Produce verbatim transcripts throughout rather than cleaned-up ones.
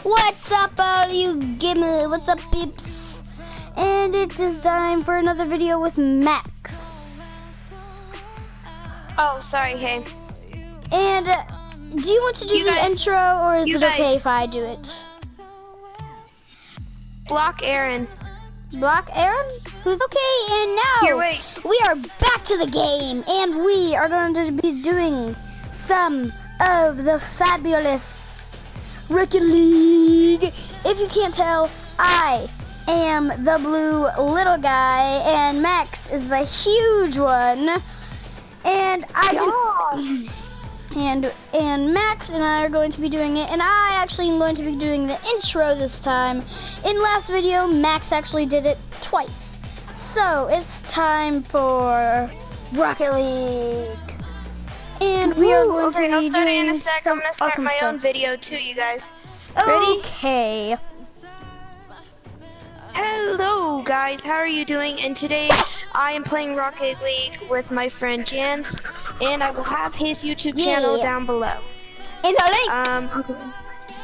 What's up, all you gimme? What's up, peeps? And it is time for another video with Max. Oh, sorry, hey. And uh, do you want to do You the guys- intro, or is you it okay guys- if I do it? Block Aaron. Block Aaron? Who's okay? And now Here, wait. we are back to the game, and we are going to be doing some of the fabulous Rocket League. If you can't tell, I am the blue little guy, and Max is the huge one. And I Yes. can, and and Max and I are going to be doing it, and I actually am going to be doing the intro this time. In last video, Max actually did it twice. So it's time for Rocket League. And we are Woo, going okay, to be I'll start it doing in a sec. I'm some gonna start awesome my stuff. own video too, you guys. Ready? Okay. Hello, guys. How are you doing? And today I am playing Rocket League with my friend Jans, and I will have his YouTube channel Yeah. down below. In the link. Um.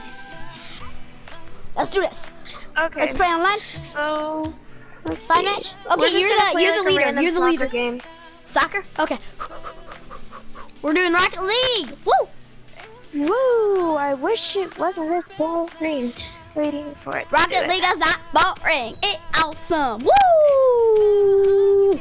Let's do this. Okay. Let's play online. So let's Fine see. match? Okay, We're just you're gonna the- play you're the like a leader, random you're the soccer leader. game. Soccer? Okay. We're doing Rocket League. Woo! Woo! I wish it wasn't this boring. Waiting for it. to do Rocket it. League is not boring. It's awesome. Woo!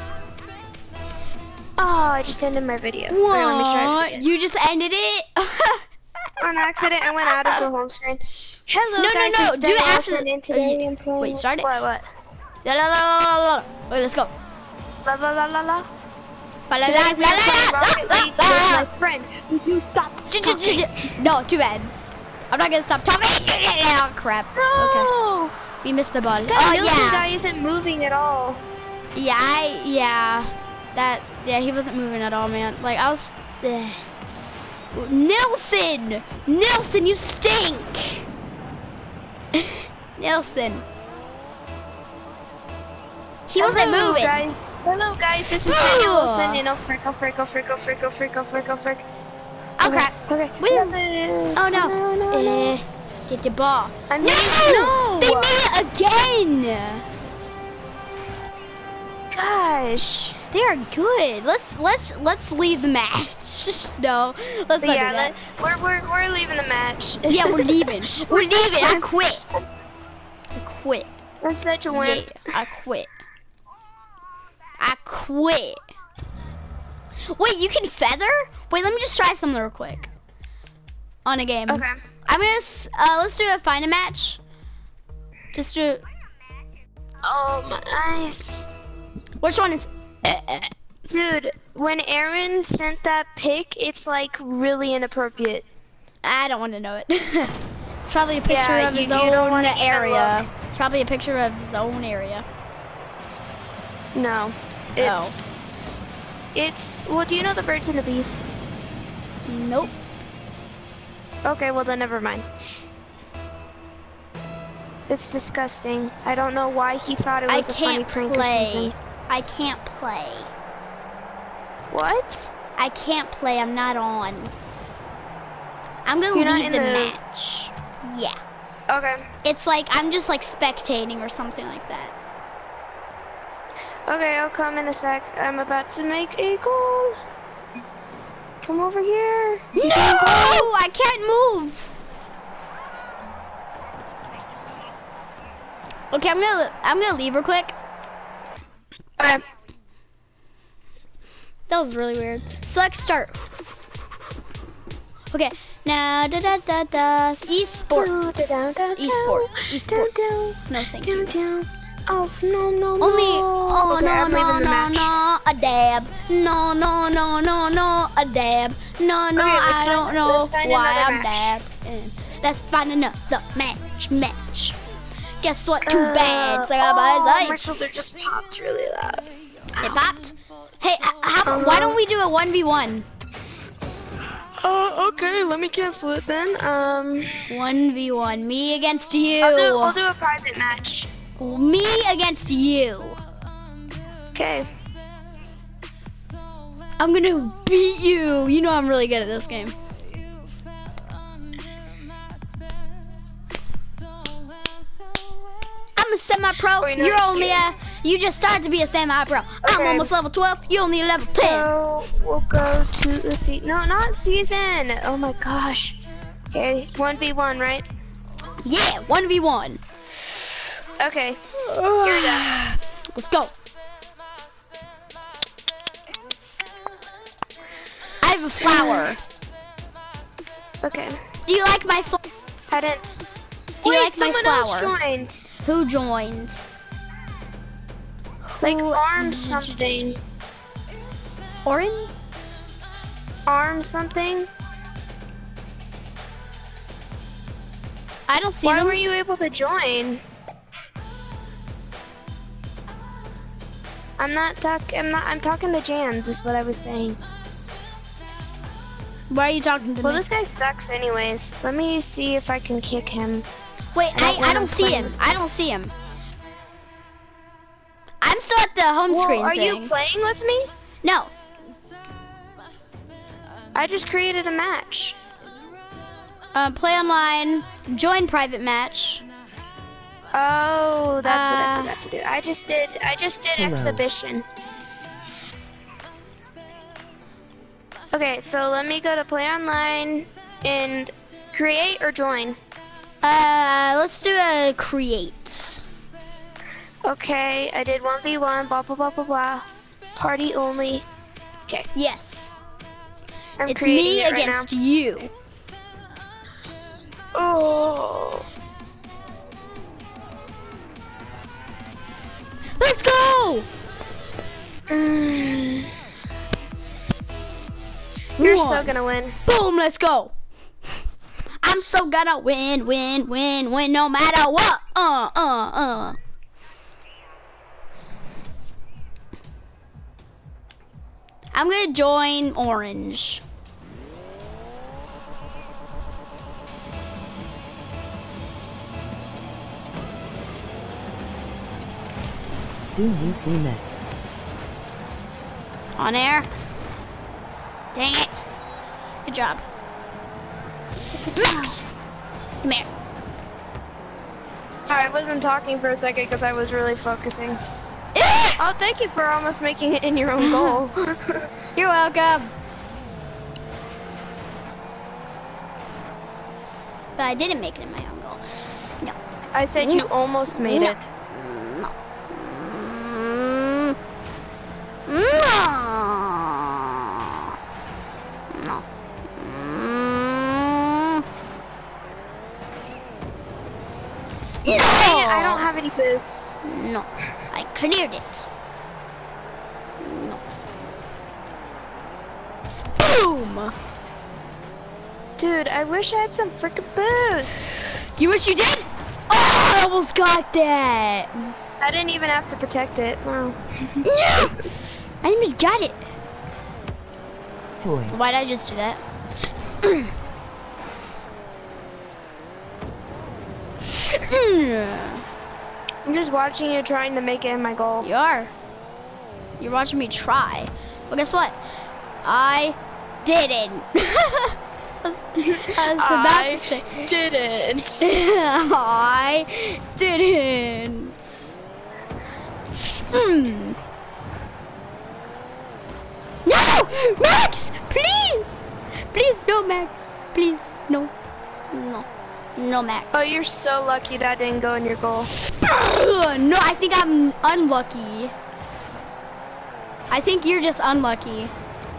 Oh, I just ended my video. Wait, let me try it What? again. You just ended it? On accident, I went out of the home screen. Hello, No, no, guys. no, It's do it Daniel after Wilson, the- and today uh, I'm playing. wait, start it. What? What? La la la la la. Wait, let's go. La la la la la. La la Today la we are playing la Rocket la League with la. my friend. Would you stop talking? No, too bad. I'm not gonna stop talking. Oh, crap. Okay. No! We missed the ball. That Oh Nielsen yeah. guy isn't moving at all. Yeah, I, yeah. That, yeah, he wasn't moving at all, man. Like, I was, ugh. Nelson! Nelson, you stink! Nelson. He wasn't Hello, moving. guys. Hello, guys. This is Oh. Daniel Wilson, and oh frick, oh frick, oh frick, oh frick, oh frick, oh frick, oh frick. Oh, crap. Okay. Wait. Got this. Oh, no. No, no, no. Eh, get the ball. I'm No! no. They made it again! Gosh. They are good. Let's, let's, let's leave the match. No, let's not Yeah, do that. let, we're, we're, we're leaving the match. Yeah, we're leaving. We're We're leaving. I such quit. I quit. I'm such a Yeah, wimp. I quit. I quit. Wait, you can feather? Wait, let me just try something real quick. On a game. Okay. I'm gonna, s- uh, let's do a find a match. Just do, Oh my eyes. which one is, Dude, when Aaron sent that pic, it's like really inappropriate. I don't want to know it. It's probably a picture Yeah, of you- his you don't own wanna even area. look. It's probably a picture of his own area. No. It's It's well, do you know the birds and the bees? Nope. Okay, well then never mind. It's disgusting. I don't know why he thought it I was a funny can't prank or play. something. I can't play. What? I can't play. I'm not on. I'm gonna You're not leave in the, the- match. Yeah. Okay. It's like I'm just like spectating or something like that. Okay, I'll come in a sec. I'm about to make a goal. Come over here. No! I can't move. Okay, I'm gonna I'm gonna leave real quick. Okay. That was really weird. Select start. Okay, now da da da da. Esports. Esports. Esports. No, thank you. Down. Oh no no no. Only, oh Okay, no, I'm no, leaving the no, match. no, a dab. No, no, no, no, no, a dab. No, no, Okay, let's I find- don't know let's find why another I'm match. dabbing. Let's find another match, match. Guess what? Too Uh, bad. Say bye oh, bye. my shoulder just popped really loud. It popped. Hey, h- how, why don't we do a one v one? Oh, okay. Let me cancel it then. Um, one v one. Me against you. I'll do, we'll do a private match. Me against you. Okay. I'm gonna beat you. You know I'm really good at this game. Semi-pro, Wait, no, you're it's only here. a, you just started to be a semi-pro. I'm Okay. almost level twelve, you only level ten. So we'll go to the seat. No, not season. Oh my gosh. Okay, one v one, right? Yeah, one v one. Okay. Here we go. Let's go. I have a flower. Okay. Do you like my flower? I didn't. Do you Wait, like my someone else flower? joined. Who joined? Like Who arm did you something. Orin? Arm something. I don't see Why them. were you able to join? I'm not talk. I'm not. I'm talking to Jans. Is what I was saying. Why are you talking to Well, me? this guy sucks, anyways. Let me see if I can kick him. Wait, I don't I, I wanna don't see play him. him. I don't see him. I'm still at the home Well, screen are thing. you playing with me? No. I just created a match. Uh, play online. Join private match. Oh, that's what I Uh, forgot to do. I just did. I just did Hello. exhibition. Okay, so let me go to play online and create or join. Uh, let's do a create. Okay, I did one v one, blah, blah, blah, blah, blah. Party only. Okay, Yes. I'm It's creating me it right against you. now. Oh. Let's go! Mm. You're so One. gonna win. Boom, let's go. I'm so gonna win, win, win, win, no matter what. Uh, uh, uh. I'm gonna join orange. Do you see me? On air. Dang it. Good job. Max! Come here. Sorry, I wasn't talking for a second because I was really focusing. Eh! Oh, thank you for almost making it in your own goal. You're welcome. But I didn't make it in my own goal. No. I said you almost made No. it. No. Mm. No. No. Mm. Dang it, I don't have any boost. No. I cleared it. No. Boom. Dude, I wish I had some freaking boost. You wish you did? Oh, I almost got that. I didn't even have to protect it. Wow. No. I almost got it. Boy. Why did I just do that? I'm just watching you trying to make it in my goal. You are. You're watching me try. Well, guess what? I didn't. I was, I was about I to say. didn't. I didn't. Hmm. No! Max! Please! Please, no, Max. Please, no. No. No, Max. Oh, you're so lucky that didn't go in your goal. No, I think I'm unlucky. I think you're just unlucky.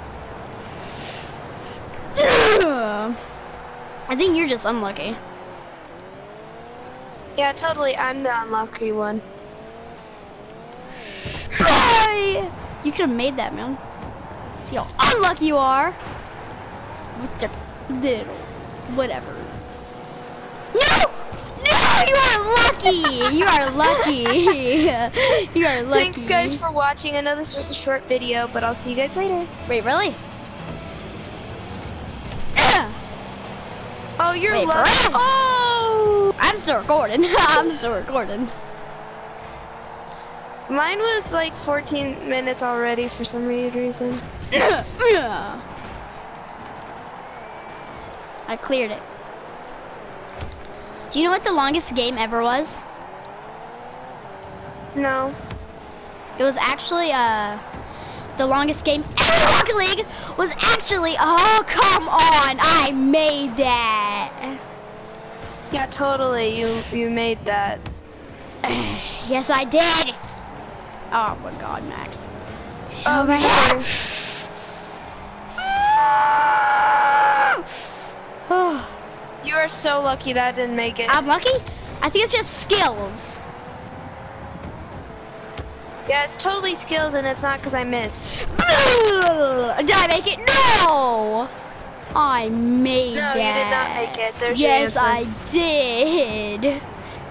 I think you're just unlucky. Yeah, totally. I'm the unlucky one. Hi! You could have made that, man. See how unlucky you are. With your little whatever. No! No! You are lucky! You are lucky! You are lucky. Thanks, guys, for watching. I know this was a short video, but I'll see you guys later. Wait, really? Oh, you're Wait, lucky. for real? Oh! I'm still recording. I'm still recording. Mine was like fourteen minutes already for some weird reason. I cleared it. Do you know what the longest game ever was? No. It was actually uh the longest game ever in Rocket League was actually, oh come on, I made that. Yeah, totally. You you made that. Yes, I did. Oh my God, Max. Oh, my sorry. Oh, You are so lucky that I didn't make it. I'm lucky. I think it's just skills. Yeah, it's totally skills, and it's not because I missed. Did I make it? No. I made No, that. you did not make it. There's yes, your I answer. did.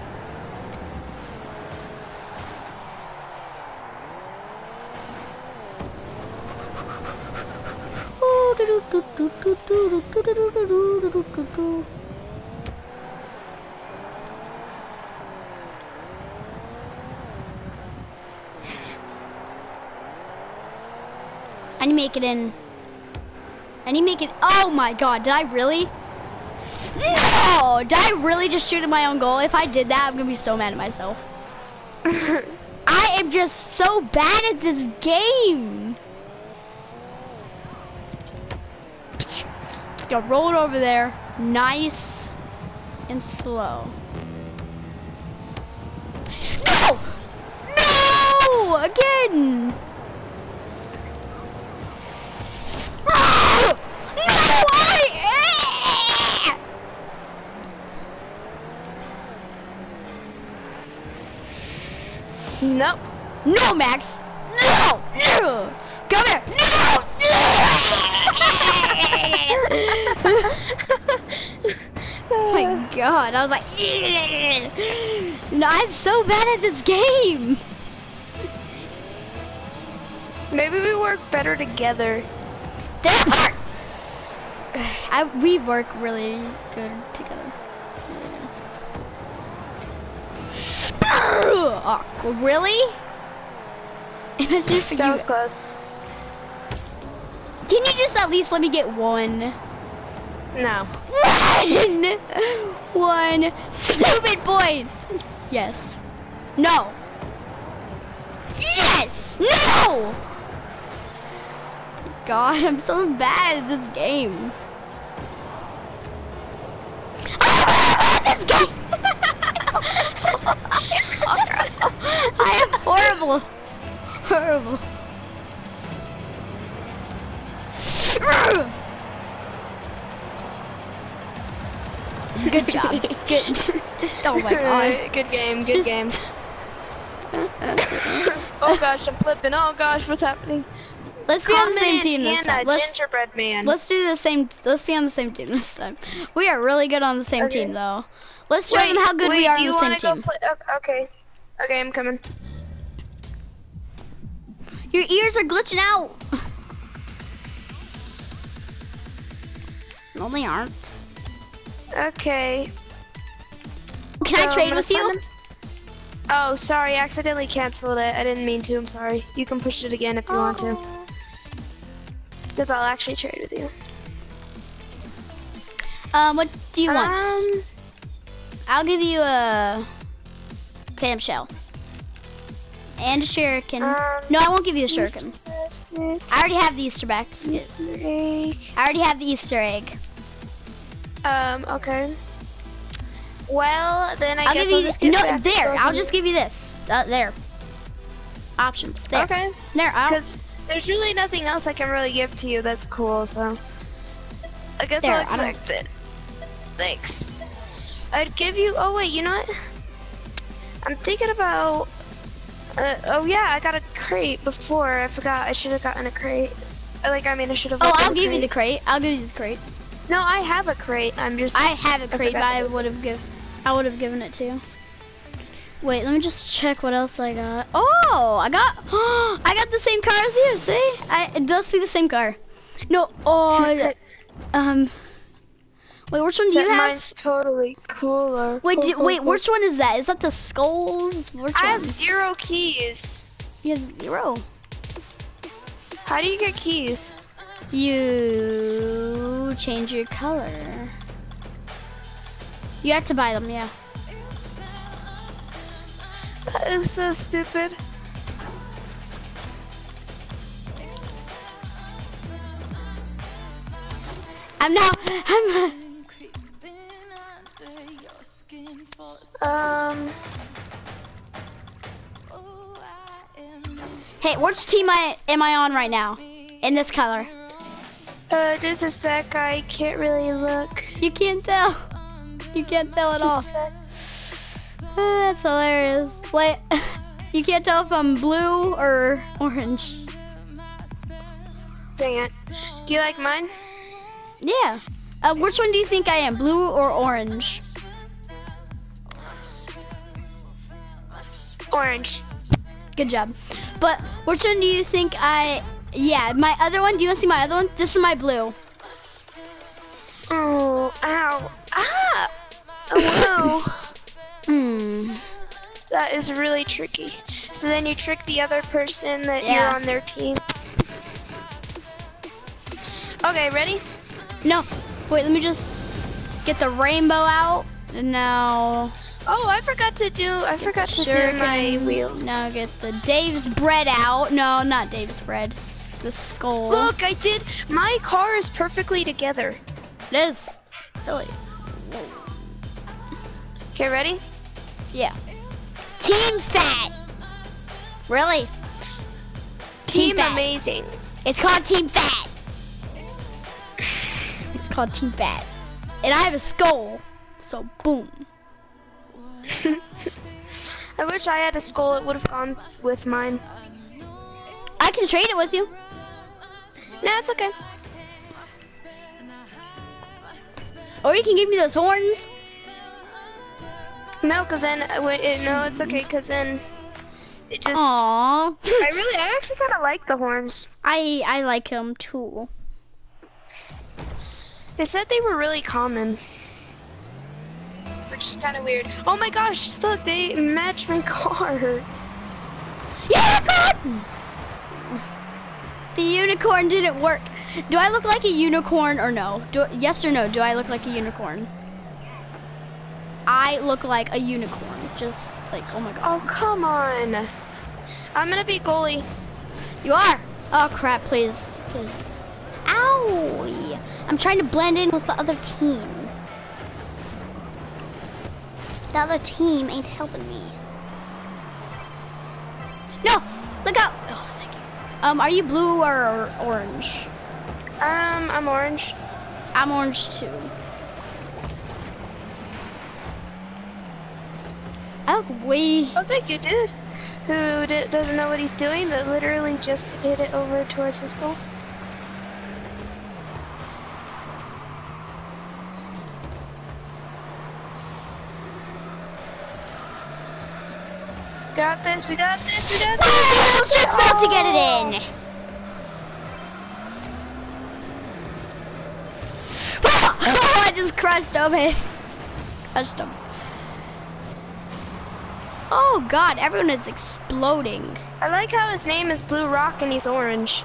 I need to make it in. I need to make it. Oh my God, did I really? No! Did I really just shoot at my own goal? If I did that, I'm gonna be so mad at myself. I am just so bad at this game. Just gonna roll it over there, nice and slow. No! No! Again! No! I... Nope. No, Max! No! No! Come here! No! Oh my God, I was like, no, I'm so bad at this game. Maybe we work better together. There are, I, we work really good together. Oh, really? Imagine if That you, was close. can you just at least let me get one? No. One! One stupid point! Yes. No. Yes! No! God, I'm so bad at this game. This game! I am horrible. Horrible. Good job. Good. Just, oh my God. Good game, good game. Oh gosh, I'm flipping. Oh gosh, what's happening? Let's be on the same Common team this antenna, time. Let's, gingerbread man. let's do the same. Let's be on the same team this time. We are really good on the same Okay. team, though. Let's show wait, them how good wait, we are do on you the same wanna go team. Play? Okay, okay, okay, I'm coming. Your ears are glitching out. No, they aren't. Okay. Can So I I'm trade gonna with you? find him. Oh, sorry, I accidentally canceled it. I didn't mean to. I'm sorry. You can push it again if you want to. Because I'll actually trade with you. Um, what do you want? Um, I'll give you a clamshell and a shuriken. Um, no, I won't give you a shuriken. Easter I already have the Easter basket. Easter egg. I already have the Easter egg. Um, okay. Well, then I I'll guess give I'll you just get no. back to There, both I'll of just give you these. this. Uh, there. Options. There. Okay. There. I'll, Because there's really nothing else I can really give to you that's cool, so I guess There, I'll I don't- expect it. Thanks. I'd give you. Oh wait, you know what? I'm thinking about. Uh, oh yeah, I got a crate before. I forgot. I should have gotten a crate. Uh, Like I mean, I should have. oh, opened I'll a give you the crate. crate. I'll give you the crate. No, I have a crate. I'm just. I have a crate, but forgot I to- would have give. I would have given it to you. Wait, let me just check what else I got. Oh, I got. I got the same car as you. See, I, it does be the same car. No. Oh. um. Wait, which one do Except you have? mine's totally cooler. Wait, do, wait, which one is that? Is that the skulls? Which I one? have zero keys. You have zero. How do you get keys? You change your color. You have to buy them, yeah. That is so stupid. I'm now. I'm. Um. Hey, which team I am I on right now? In this color. Uh, just a sec. I can't really look. You can't tell. You can't tell at all. Just a sec. Ah, that's hilarious. Wait, you can't tell if I'm blue or orange. Dang it. Do you like mine? Yeah. Uh, which one do you think I am, blue or orange? Orange. Good job. But which one do you think I? Yeah, my other one. Do you want to see my other one? This is my blue. Oh, ow. Ah! Oh, no. Hmm. That is really tricky. So then you trick the other person that Yeah. you're on their team. Okay, ready? No. Wait, let me just get the rainbow out. And now. Oh, I forgot to do, I forgot to Sure do my can wheels. Now get the Dave's bread out. No, not Dave's bread. s- The skull. Look, I did, my car is perfectly together. It is. Really. Okay, ready? Yeah. Team Fat. Really? Team Fat. Amazing. It's called Team Fat. It's called Team Fat. And I have a skull. So boom. I wish I had a skull, it would have gone with mine. I can trade it with you. Nah, it's okay. Or you can give me those horns. No, cause then, uh, wait, it, no, it's okay, cause then it just, Aww. I really, I actually kind of like the horns. I I like them too. They said they were really common. Which is kind of weird. Oh my gosh, look, they match my car. Unicorn! The unicorn didn't work. Do I look like a unicorn or no? Do, yes or no, do I look like a unicorn? I look like a unicorn. Just like, oh my god. Oh, come on. I'm gonna be goalie. You are? Oh crap, please, please. Ow! I'm trying to blend in with the other team. The other team ain't helping me. No! Look out! Oh, thank you. Um, are you blue or orange? Um, I'm orange. I'm orange too. I look way... Oh, thank you, dude. Who d doesn't know what he's doing, but literally just hit it over towards his goal. Got this, we got this, we got this. I was just about to get it in. Oh, I just crushed him. I crushed him. Oh God, everyone is exploding. I like how his name is Blue Rock and he's orange.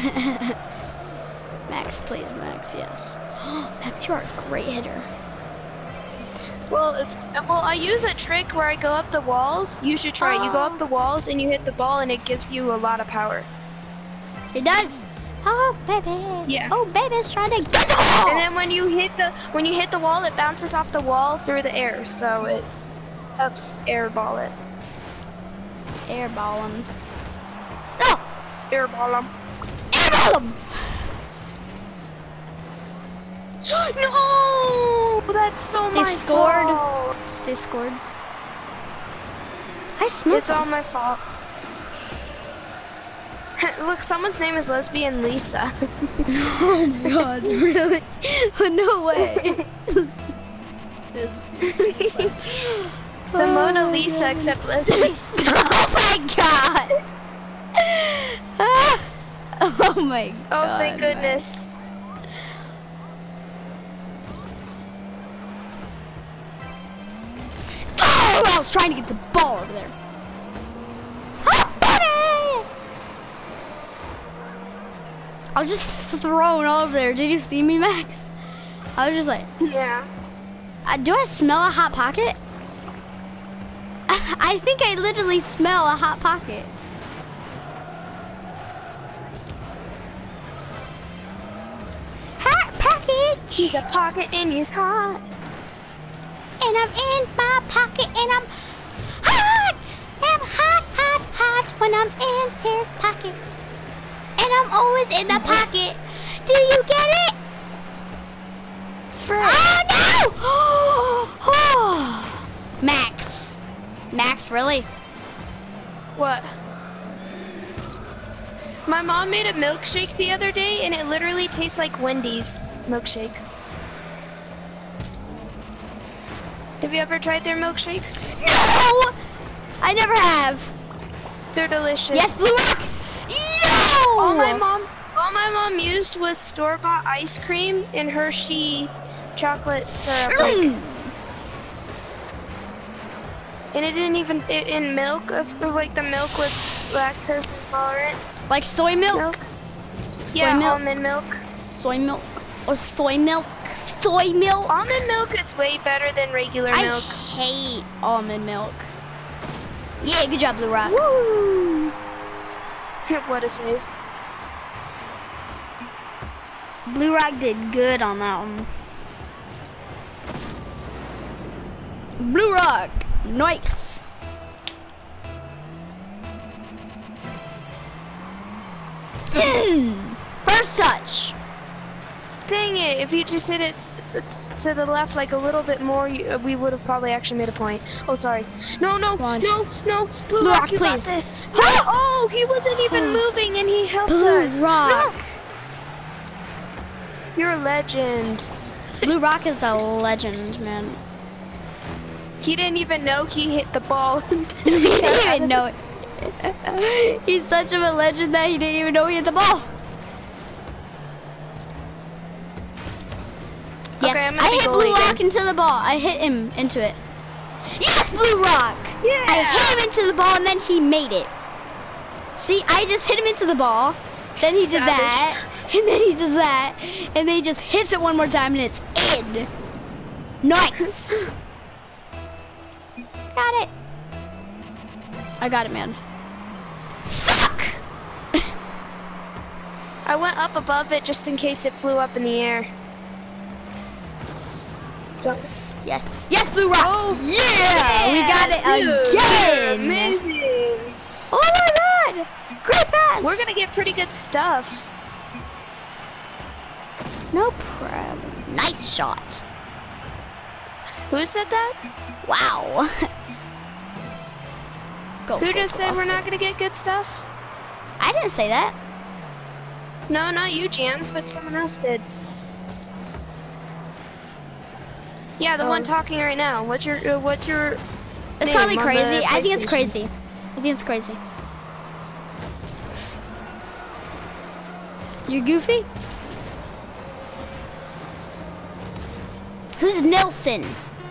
Max, please, Max, yes. Max, you are a great hitter. Well, it's well. I use a trick where I go up the walls. You should try it. You go up the walls and you hit the ball, and it gives you a lot of power. It does. Oh baby. Yeah. Oh baby's trying to get the ball. And then when you hit the when you hit the wall, it bounces off the wall through the air, so it helps airball it. Airball him. No. Airball him. Airball him. No, that's so They my scored. fault. They scored. I smell It's all something. my fault. Look, someone's name is Lesbian Lisa. Oh my God, really? No way. The Mona Lisa, except lesbian. Oh my God. Ah. Oh my God. Oh, thank goodness. Oh, I was trying to get the ball over there. I was just thrown all over there. Did you see me, Max? I was just like, Yeah. uh, do I smell a hot pocket? I think I literally smell a Hot Pocket. Hot Pocket! He's a pocket and he's hot. And I'm in my pocket and I'm hot! I'm hot, hot, hot when I'm in his pocket. And I'm always in the pocket. Do you get it? Frick. Oh no! Oh, Max. Max, really? What? My mom made a milkshake the other day and it literally tastes like Wendy's milkshakes. Have you ever tried their milkshakes? No! I never have. They're delicious. Yes, Blue Rock! No! All my mom, all my mom used was store-bought ice cream and Hershey chocolate syrup. Like, Mm. and it didn't even it, in milk. Of like the milk was lactose intolerant. Like soy milk? Milk. Soy Yeah, milk? almond milk. Soy milk? Or soy milk? Soy milk? Almond milk is way better than regular I milk. hate almond milk. Yeah, good job, Blue Rock. Woo! What a save. Blue Rock did good on that one. Blue Rock, nice. First touch. Dang it, if you just hit it to the left like a little bit more, you, we would have probably actually made a point. Oh, sorry. No, no, Come on. no, no. Blue Blue Rock, Rock, you got please. this. No, oh, he wasn't even moving and he helped Blue us. Rock. No. You're a legend. Blue Rock is a legend, man. He didn't even know he hit the ball. He didn't even know it. He's such of a legend that he didn't even know he hit the ball. Yes, Okay, I'm I gonna be hit goalie Blue Rock again. into the ball. I hit him into it. Yes, Blue Rock! Yeah. I hit him into the ball and then he made it. See, I just hit him into the ball. Then he did Savage. that. And then he does that. And then he just hits it one more time and it's in. Nice. Got it. I got it, man. Fuck! I went up above it just in case it flew up in the air. Yes. Yes, Blue Rock. Oh, yeah, we got it dude, again. Amazing. Oh my god. Great pass. We're gonna get pretty good stuff. No problem. Nice shot. Who said that? Wow. Go, Who go, just go, said we're Austin. not gonna get good stuff? I didn't say that. No, not you, Jans, but someone else did. Yeah, the Oh. one talking right now. What's your uh, what's your It's name probably on crazy. the I think it's PlayStation? crazy. I think it's crazy. You're goofy? Who's Nelson?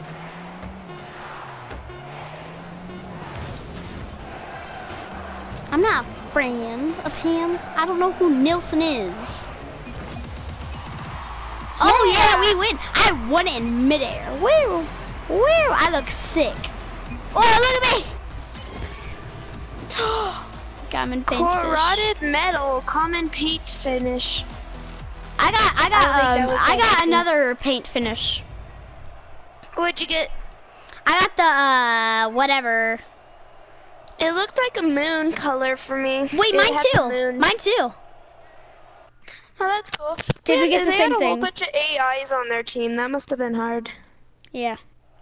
I'm not a friend of him. I don't know who Nelson is. Oh yeah, we win. I won it in midair. Woo, woo, I look sick. Oh, look at me. Got him in paint finish. Corroded metal, common paint finish. I got, I I got, don't think that um, was I got anything. another paint finish. What'd you get? I got the, uh, whatever. It looked like a moon color for me. Wait, It mine had the too. moon. Mine too. Oh, that's cool. Did we Yeah, get the they same had a whole thing? bunch of A Is on their team. That must have been hard. Yeah.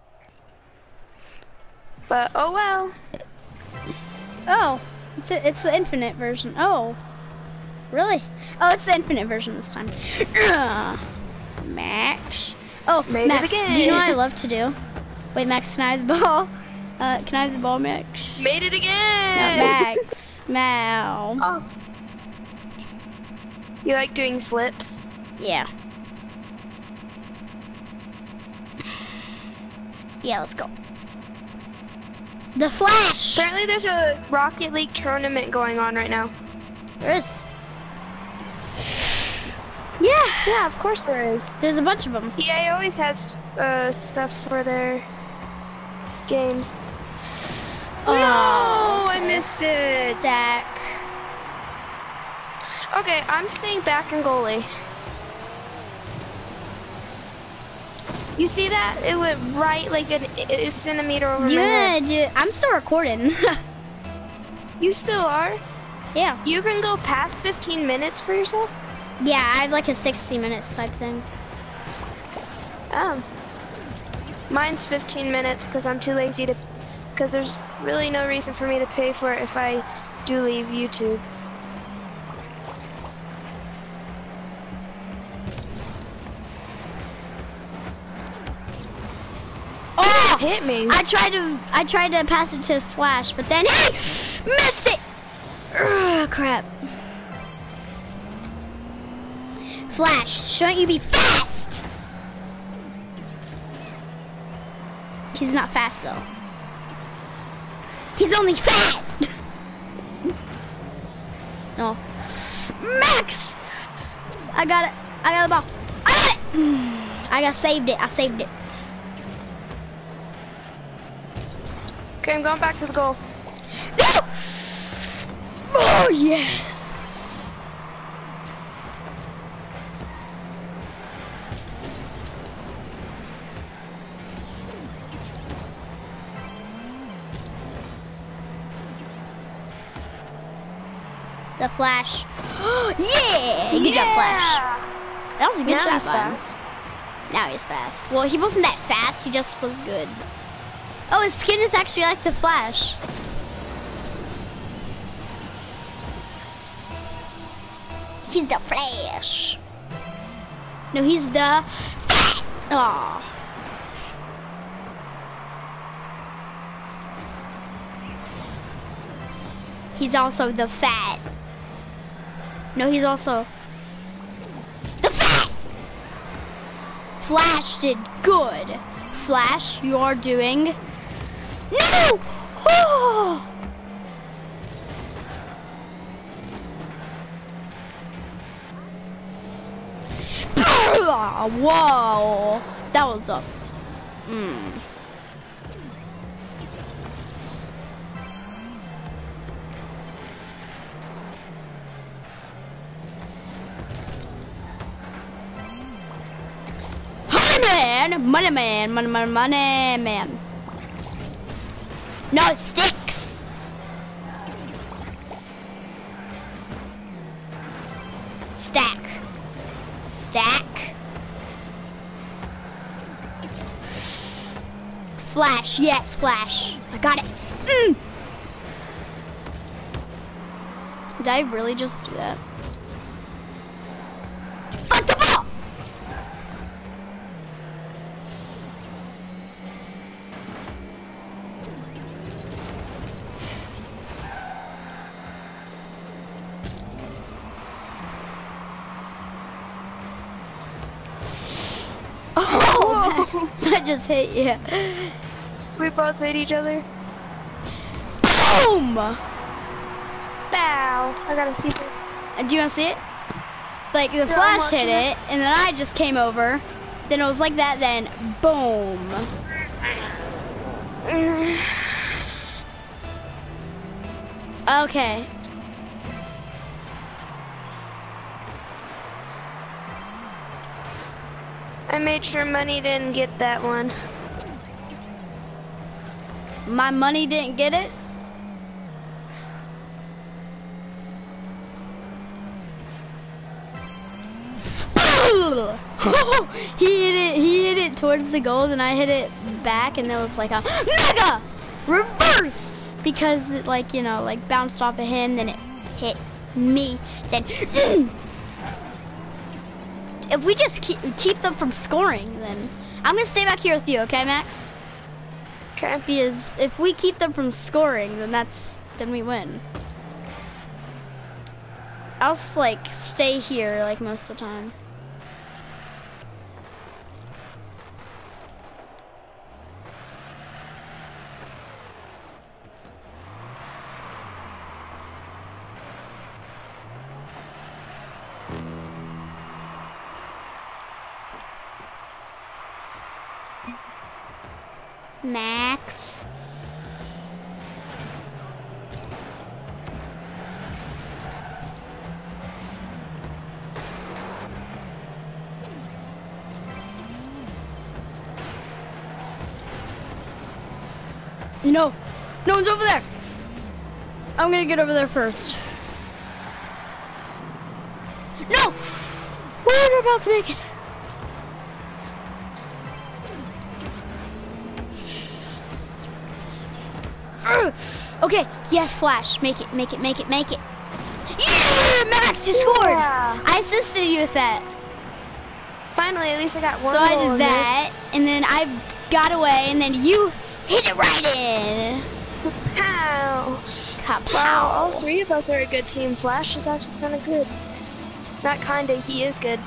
But oh well. Oh, it's a, it's the infinite version. Oh, really? Oh, it's the infinite version this time. Ugh. Max. Oh, Made it Max. again. Do you know what I love to do? Wait, Max, can I have the ball? Uh, can I have the ball, Max? Made it No, again. Max. Mal. Oh. You like doing flips? Yeah. Yeah, let's go. The Flash. Apparently there's a Rocket League tournament going on right now. There is. Yeah. Yeah, of course there is. There's a bunch of them. E A always has uh, stuff for their games. No, Oh, I missed it. Stack. Okay, I'm staying back in goalie. You see that? It went right like an, a centimeter over Do you my head. wanna do? I'm still recording. You still are? Yeah. You can go past fifteen minutes for yourself? Yeah, I have like a sixty minutes type thing. Oh. Mine's fifteen minutes because I'm too lazy to, because there's really no reason for me to pay for it if I do leave YouTube. Oh! Hit me. I tried to I tried to pass it to Flash, but then he missed it. Ugh, crap. Flash, shouldn't you be fast? He's not fast though. He's only fat. No. Max! I got it. I got the ball. I got it. I got saved it. I saved it. Okay, I'm going back to the goal. No! Oh, yes. The Flash. Yeah! Good job, Flash. That was a good Now shot, he's bud. fast. Now he's fast. Well, he wasn't that fast. He just was good. Oh, his skin is actually like the Flash. He's the Flash. No, he's the... Aw. He's also the fat. No, he's also the fat. Flash did good. Flash, you're doing... No! Oh! Whoa! That was a... Mm. Man, money man, money, money, money man. No sticks. Stack. Stack. Flash, yes, Flash. I got it. Mm. Did I really just do that? Fuck the ball! Oh, I just hit you. We both hit each other. Boom! Bow. I gotta see this. Uh, Do you want to see it? Like the Yeah, I'm Flash hit watching it, and then I just came over. Then it was like that. Then boom. Okay. I made sure money didn't get that one. My money didn't get it. He hit it. He hit it towards the goal, and I hit it back, and there was like a mega reverse because it, like you know, like bounced off of him, then it hit me. Then if we just keep keep them from scoring, then I'm gonna stay back here with you, okay, Max? Okay. Because if we keep them from scoring, then that's then we win. I'll just, like stay here like most of the time. Max. No, no one's over there. I'm gonna get over there first. No! We're about to make it. Ugh. Okay, yes, Flash. Make it, make it, make it, make it. Yeah, Max, you scored. Yeah. I assisted you with that. Finally, at least I got one So I goal in did that, and then I got away, and then you hit it right in. this. Pow! Kapow. Wow, all three of us are a good team. Flash is actually kind of good. Not kinda, he is good.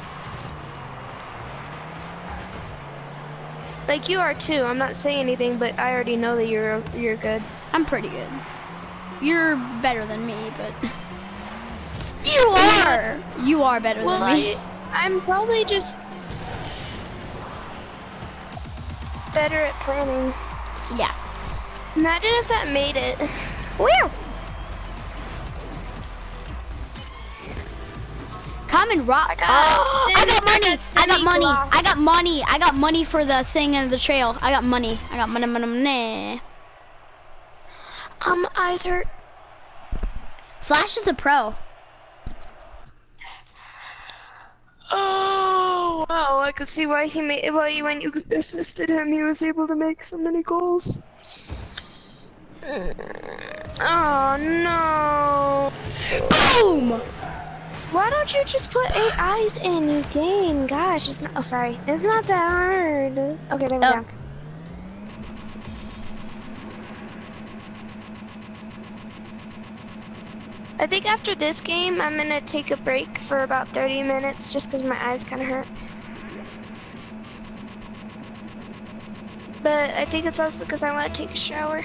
Like you are too. I'm not saying anything, but I already know that you're you're good. I'm pretty good. You're better than me, but you are. You are better Well, than me. I, I'm probably just better at planning. Yeah. Imagine if that made it. Where? Common rock. I got Oh, I city- got money. I got I got city money. gloss. I got money. I got money for the thing in the trail. I got money. I got money, money, money. Um, eyes hurt. Flash is a pro. Oh, wow, I could see why he made, why you, when you assisted him, he was able to make so many goals. Oh, no. Boom! Why don't you just put eight eyes in your game? Gosh, it's not, oh, sorry. It's not that hard. Okay, there we Oh. go. I think after this game, I'm gonna take a break for about thirty minutes just because my eyes kind of hurt. But I think it's also because I want to take a shower.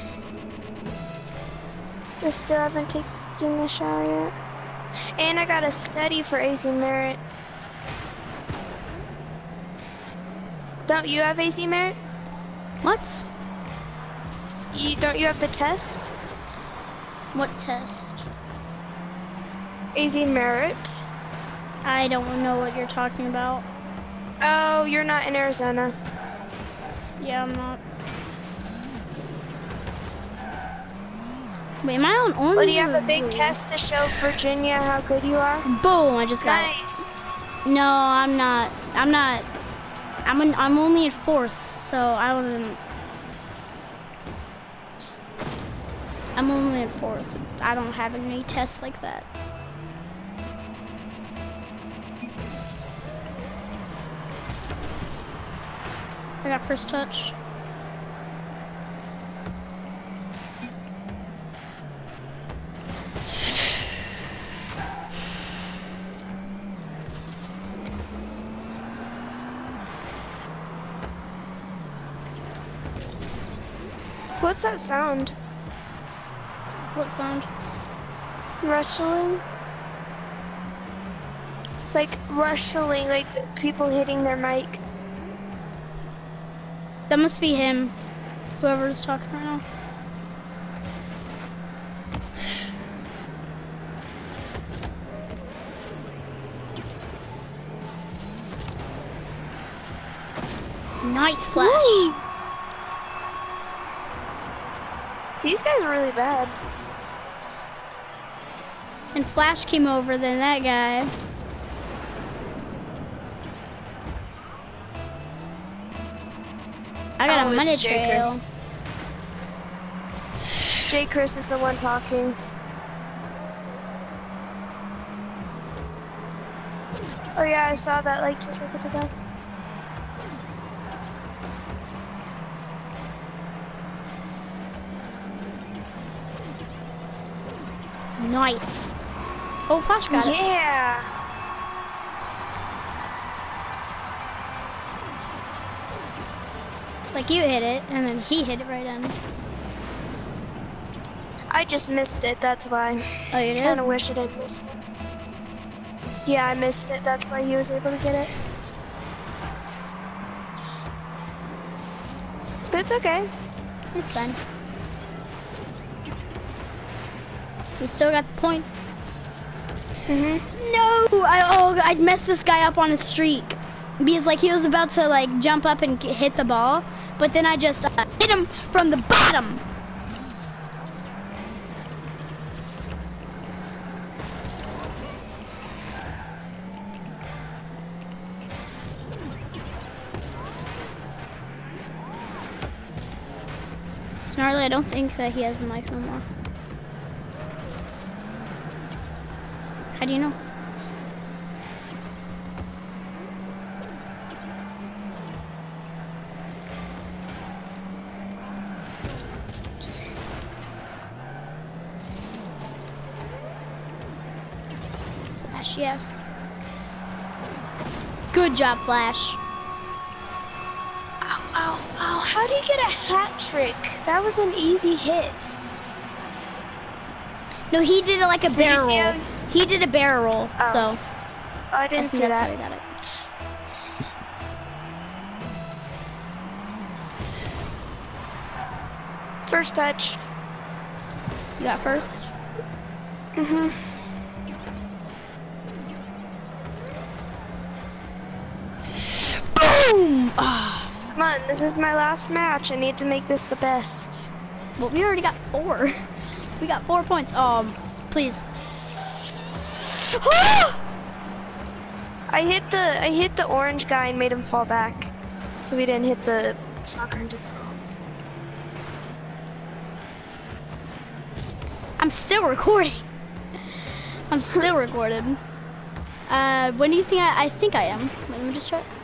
I still haven't taken a shower yet. And I gotta study for A Z Merit. Don't you have A Z Merit? What? You don't you have the test? What test? A Z Merit. I don't know what you're talking about. Oh, you're not in Arizona. Yeah, I'm not. Wait, am I on orange? Well, do you have or a big blue? test to show Virginia how good you are? Boom! I just got Nice. it. No, I'm not. I'm not. I'm an, I'm only at fourth, so I wouldn't. I'm only at fourth. I don't have any tests like that. I got first touch. What's that sound? What sound? Rustling? Like rustling, like people hitting their mic. That must be him. Whoever's talking right now. Nice flash. Woo! These guys are really bad. And Flash came over, then that guy. I got Oh, a it's money J. trail. Chris. J. Chris is the one talking. Oh yeah, I saw that like two seconds ago. Nice. Oh, Flash got it. Yeah. Like you hit it, and then he hit it right in. I just missed it, that's why. Oh, you I did? kind of wish it had missed it. Yeah, I missed it, that's why he was able to get it. But it's okay. It's fine. We still got the point. Mhm. No! I oh I messed this guy up on his streak. Because like he was about to like jump up and get, hit the ball. but then I just uh, hit him from the bottom. Snarly, I don't think that he has a mic no more. How do you know? Flash, yes. Good job, Flash. Ow, ow, ow. How do you get a hat trick? That was an easy hit. No, he did it like a you barrel see roll. how- He did a barrel roll, Oh. so Oh, I I didn't think see that's that. how he got it. First touch. You got first? Mm-hmm. Boom! Ah. Come on, this is my last match. I need to make this the best. Well, we already got four. We got four points. Um, please. I hit the I hit the orange guy and made him fall back, so we didn't hit the soccer into the goal. I'm still recording. I'm still recording. Uh, when do you think I, I think I am? Wait, let me just check.